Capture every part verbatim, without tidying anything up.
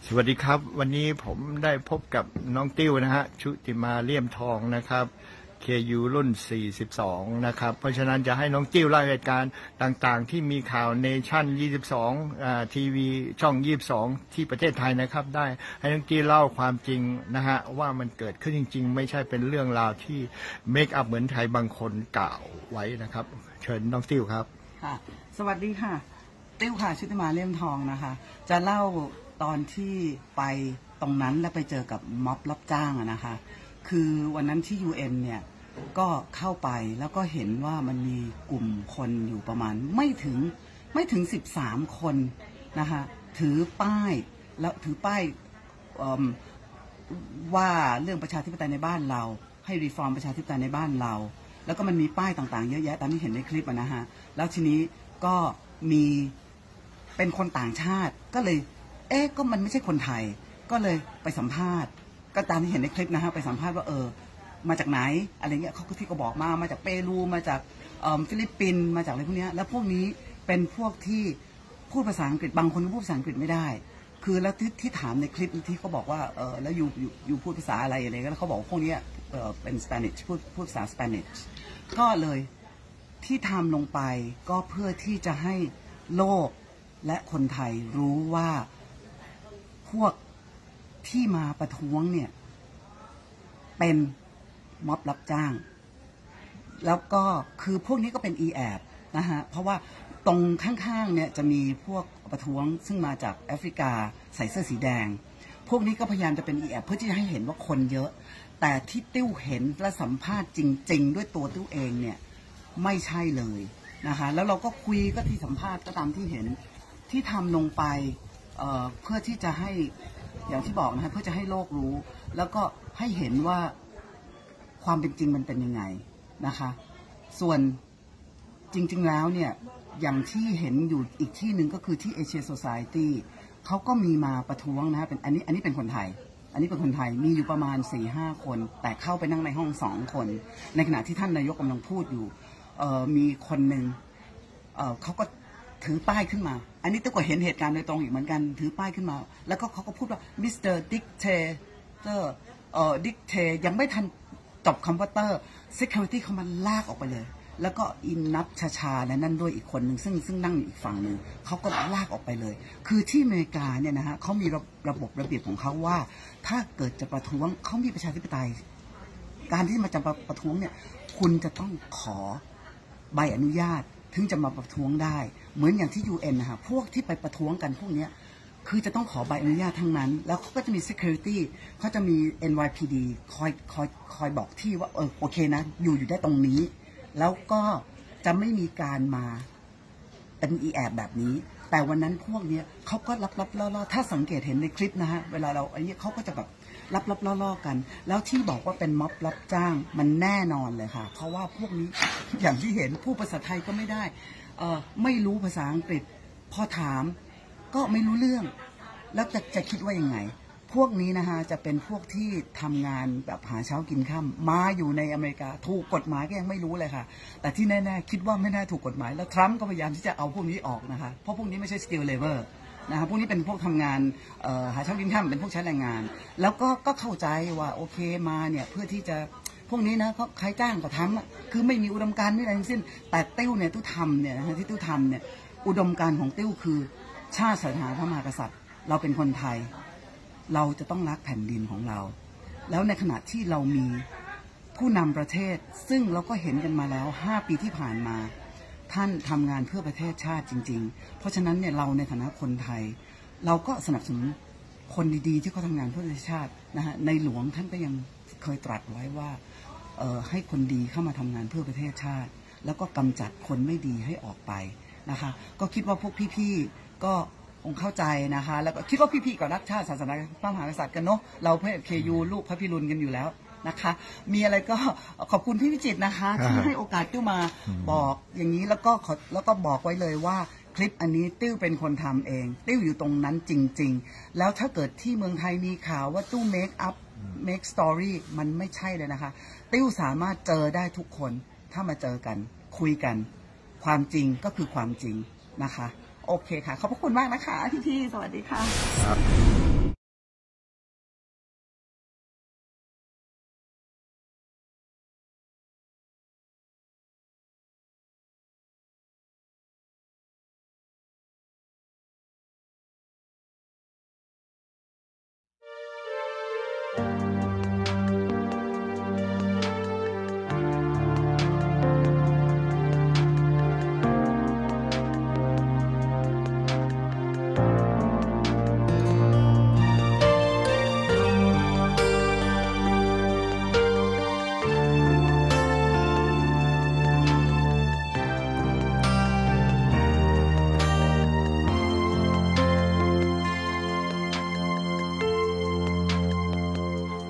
สวัสดีครับวันนี้ผมได้พบกับน้องติ้วนะฮะชุติมาเลี่ยมทองนะครับ เค ยู รุ่นสี่สิบสองนะครับเพราะฉะนั้นจะให้น้องติ้วเล่าเหตุการณ์ต่างๆที่มีข่าวเนชั่นยี่สิบสองอ่าทีวีช่องยี่สิบสองที่ประเทศไทยนะครับได้ให้น้องติ้วเล่าความจริงนะฮะว่ามันเกิดขึ้นจริงๆไม่ใช่เป็นเรื่องราวที่เมคอัพเหมือนไทยบางคนกล่าวไว้นะครับเชิญน้องติ้วครับค่ะสวัสดีค่ะติ้วค่ะชุติมาเลี่ยมทองนะคะจะเล่าตอนที่ไปตรงนั้นแล้วไปเจอกับม็อบรับจ้างนะคะคือวันนั้นที่ ยู เอ็น เนี่ยก็เข้าไปแล้วก็เห็นว่ามันมีกลุ่มคนอยู่ประมาณไม่ถึงไม่ถึงสิบสามคนนะคะถือป้ายแล้วถือป้ายว่าเรื่องประชาธิปไตยในบ้านเราให้รีฟอร์มประชาธิปไตยในบ้านเราแล้วก็มันมีป้ายต่างๆเยอะแยะตามที่เห็นในคลิปนะฮะแล้วทีนี้ก็มีเป็นคนต่างชาติก็เลยเอ๊ะก็มันไม่ใช่คนไทยก็เลยไปสัมภาษณ์ก็ตามที่เห็นในคลิปนะฮะไปสัมภาษณ์ว่าเออมาจากไหนอะไรเงี้ยเขาก็ที่ก็บอกมามาจากเปรูมาจากฟิลิปปินส์มาจากอะไรพวกนี้แล้วพวกนี้เป็นพวกที่พูดภาษาอังกฤษบางคนก็พูดภาษาอังกฤษไม่ได้คือแล้วที่ที่ถามในคลิปที่เขาบอกว่าเออแล้วอยู่อยู่อยู่พูดภาษาอะไรอะไรแล้วเขาบอกพวกนี้เออเป็นสเปนิชพูดพูดภาษาสเปนิชก็เลยที่ทำลงไปก็เพื่อที่จะให้โลกและคนไทยรู้ว่าพวกที่มาประท้วงเนี่ยเป็นม็อบรับจ้างแล้วก็คือพวกนี้ก็เป็น อี แอ บี นะฮะเพราะว่าตรงข้างๆเนี่ยจะมีพวกประท้วงซึ่งมาจากแอฟริกาใส่เสื้อสีแดงพวกนี้ก็พยายามจะเป็น อี แอ บี เพื่อที่จะให้เห็นว่าคนเยอะแต่ที่ติ้วเห็นและสัมภาษณ์จริงๆด้วยตัวติ้วเองเนี่ยไม่ใช่เลยนะคะแล้วเราก็คุยก็ที่สัมภาษณ์ก็ตามที่เห็นที่ทำลงไป เ, เพื่อที่จะให้อย่างที่บอกนะฮะเพื่อจะให้โลกรู้แล้วก็ให้เห็นว่าความเป็นจริงมันเป็นยังไงนะคะส่วนจริงๆแล้วเนี่ยอย่างที่เห็นอยู่อีกที่หนึ่งก็คือที่ Asia Society เขาก็มีมาประท้วงนะฮะเป็นอันนี้อันนี้เป็นคนไทยอันนี้เป็นคนไทยมีอยู่ประมาณ สี่ห้า คนแต่เข้าไปนั่งในห้องสองคนในขณะที่ท่านนายกกำลังพูดอยู่มีคนหนึ่ง เ, เขาก็ถือป้ายขึ้นมาอันนี้ตัวก็เห็นเหตุการณ์โดยตรงอีกเหมือนกันถือป้ายขึ้นมาแล้วก็เขาก็พูดว่ามิสเตอร์ดิกเทเตอร์เอ่อดิกเทยังไม่ทันจบคำว่าเตอร์ security เขามันลากออกไปเลยแล้วก็อินนับชาชาและนั่นด้วยอีกคนหนึ่งซึ่งซึ่งนั่งอีกฝั่งหนึ่งเขาก็ลากออกไปเลยคือที่อเมริกาเนี่ยนะฮะเขามีระระบบระเบียบของเขาว่าถ้าเกิดจะประท้วงเขามีประชาธิปไตยการที่มาจะประท้วงเนี่ยคุณจะต้องขอใบอนุญาตถึงจะมาประท้วงได้เหมือนอย่างที่ ยู เอ็น นะฮะพวกที่ไปประท้วงกันพวกนี้คือจะต้องขอใบอนุญาตทั้งนั้นแล้วเขาก็จะมี security เขาจะมี เอ็น วาย พี ดี คอยคอยคอยบอกที่ว่าเออโอเคนะอยู่อยู่ได้ตรงนี้แล้วก็จะไม่มีการมาเป็น อี แอ บี แบบนี้แต่วันนั้นพวกนี้เขาก็รับรับล่อๆถ้าสังเกตเห็นในคลิปนะฮะเวลาเราไอ้นี่เขาก็จะแบบรับรับล่อๆกันแล้วที่บอกว่าเป็นม็อบรับจ้างมันแน่นอนเลยค่ะเพราะว่าพวกนี้อย่างที่เห็นผู้ภาษาไทยก็ไม่ได้เอ่อไม่รู้ภาษาอังกฤษพอถามก็ไม่รู้เรื่องแล้วจะจะคิดว่ายังไงพวกนี้นะฮะจะเป็นพวกที่ทำงานแบบหาเช้ากินค่ำมาอยู่ในอเมริกาถูกกฎหมายก็ยังไม่รู้เลยค่ะแต่ที่แน่ๆคิดว่าไม่น่าถูกกฎหมายแล้วทรัมป์ก็พยายามที่จะเอาพวกนี้ออกนะคะเพราะพวกนี้ไม่ใช่ skill labor นะคะพวกนี้เป็นพวกทำงานหาเช้ากินค่ำเป็นพวกใช้แรงงานแล้วก็ก็เข้าใจว่าโอเคมาเนี่ยเพื่อที่จะพวกนี้นะเขาใครจ้างก็ทำคือไม่มีอุดมการณ์ไม่อะไรทั้งสิ้นแต่ติ้วเนี่ยตู้ทำเนี่ยนะที่ตู้ทำเนี่ยอุดมการณ์ของติ้วคือชาติศาสนาพระมหากษัตริย์เราเป็นคนไทยเราจะต้องรักแผ่นดินของเราแล้วในขณะที่เรามีผู้นำประเทศซึ่งเราก็เห็นกันมาแล้วห้าปีที่ผ่านมาท่านทำงานเพื่อประเทศชาติจริงๆเพราะฉะนั้นเนี่ยเราในฐานะคนไทยเราก็สนับสนุนคนดีๆที่เขาทำงานเพื่อประเทศชาตินะฮะในหลวงท่านก็ยังเคยตรัสไว้ว่าเอ่อให้คนดีเข้ามาทำงานเพื่อประเทศชาติแล้วก็กำจัดคนไม่ดีให้ออกไปนะคะก็คิดว่าพวกพี่ๆก็คงเข้าใจนะคะแล้วก็คิดว่าพี่ๆก็รักชาติศาสนาพระมหากษัตริย์กันเนาะเราเพื่อ เค ยู ลูกพระพิรุณกันอยู่แล้วนะคะมีอะไรก็ขอบคุณพี่วิจิตรนะคะที่ให้โอกาสติ้วมาบอกอย่างนี้แล้วก็แล้วก็บอกไว้เลยว่าคลิปอันนี้ติ้วเป็นคนทำเองติ้วอยู่ตรงนั้นจริงๆแล้วถ้าเกิดที่เมืองไทยมีข่าวว่าตู้เมคอัพเมคสตอรี่มันไม่ใช่เลยนะคะติ้วสามารถเจอได้ทุกคนถ้ามาเจอกันคุยกันความจริงก็คือความจริงนะคะโอเคค่ะขอบพระคุณมากนะคะพี่ๆสวัสดีค่ะ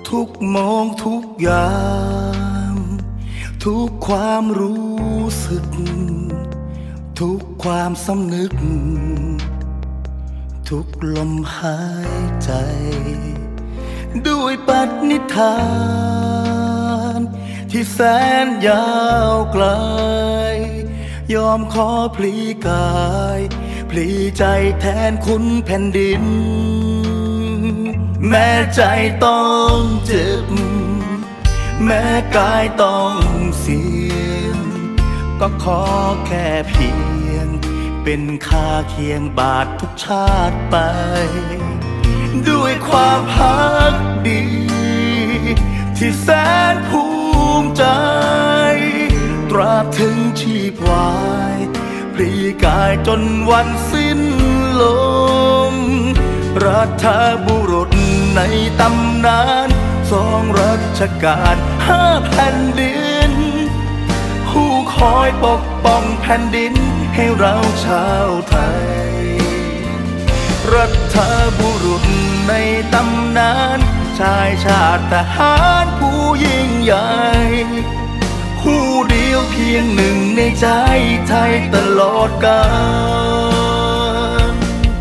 ทุกมองทุกอย่างทุกความรู้สึกทุกความสำนึกทุกลมหายใจด้วยปณิธานที่แสนยาวไกลยอมขอพลีกายพลีใจแทนคุณแผ่นดินแม้ใจต้องเจ็บแม้กายต้องเสี่ยงก็ขอแค่เพียงเป็นค่าเคียงบาททุกชาติไปด้วยความพักดีที่แสนภูมิใจตราบถึงชีพวายพลีกายจนวันสิ้นลมรัฐบุรุษในตำนานสองรัชกาลห้าแผ่นดินผู้คอยปกป้องแผ่นดินให้เราชาวไทยรัฐบุรุษในตำนานชายชาติทหารผู้ยิ่งใหญ่ผู้เดียวเพียงหนึ่งในใจไทยตลอดกาล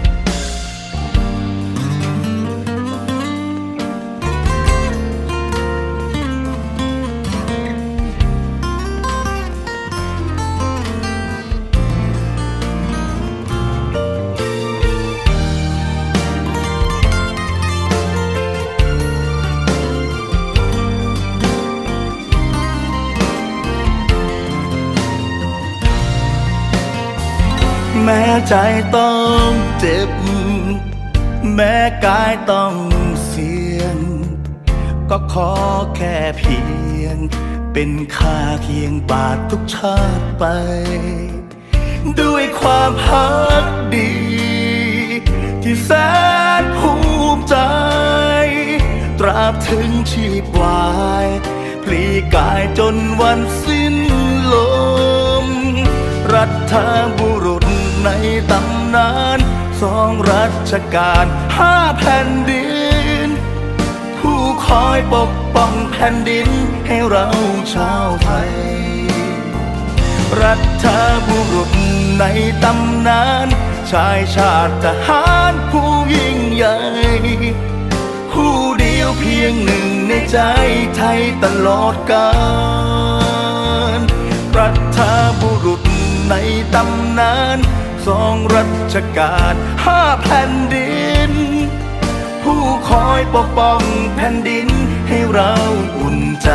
แม้ใจต้องเจ็บแม้กายต้องเสี่ยงก็ขอแค่เพียงเป็นค่าเคียงบาททุกชาติไปด้วยความพักดีที่แสนภูมิใจตราบถึงชีพวายพลีกายจนวันสิ้นลมรัฐบุรุษในตำนานสองรัชกาลห้าแผ่นดินผู้คอยปกป้องแผ่นดินให้เราชาวไทยรัฐบุรุษในตำนานชายชาติทหารผู้ยิ่งใหญ่ผู้เดียวเพียงหนึ่งในใจไทยตลอดกาลรัฐบุรุษในตำนานสองรัชกาลห้าแผ่นดินผู้คอยปกป้องแผ่นดินให้เราอุ่นใจ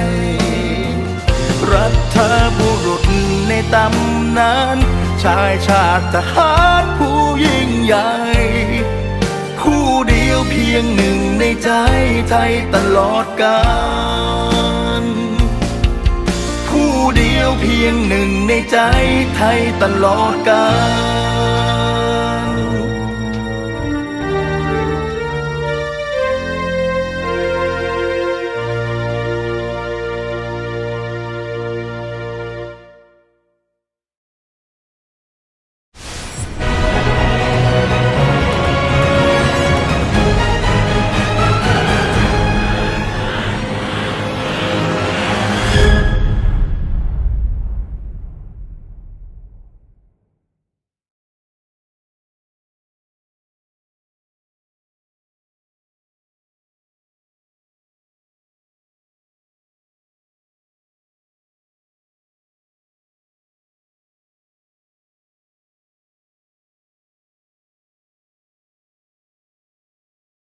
รัฐบุรุษในตำนานชายชาติทหารผู้ยิ่งใหญ่ผู้เดียวเพียงหนึ่งในใจไทยตลอดกาลผู้เดียวเพียงหนึ่งในใจไทยตลอดกาล